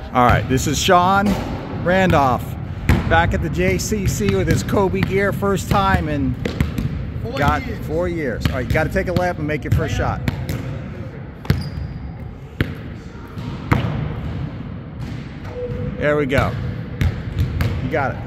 All right, this is Sean Randolph back at the JCC with his Kobe gear, first time in 4 years. All right, you got to take a lap and make your first shot. There we go. You got it.